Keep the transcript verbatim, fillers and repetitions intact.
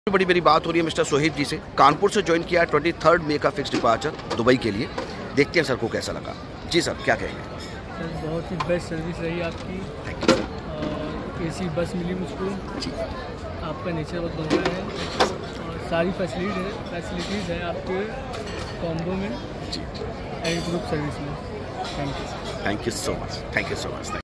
बड़ी मेरी बात हो रही है मिस्टर सोहेब जी से। कानपुर से ज्वाइन किया ट्वेंटी थर्ड मई का फिक्स डिपार्चर दुबई के लिए। देखते हैं सर को कैसा लगा। जी सर क्या कहेंगे? सर बहुत ही बेस्ट सर्विस रही आपकी। Thank you. और एसी बस मिली मुझको जी। आपका नेचर बहुत बढ़िया है और सारी फैसिलिटीज है फैसिलिटीज़ है आपके कॉम्बो में जी एंड ग्रुप सर्विस में। Thank you thank you so much. Thank you so much.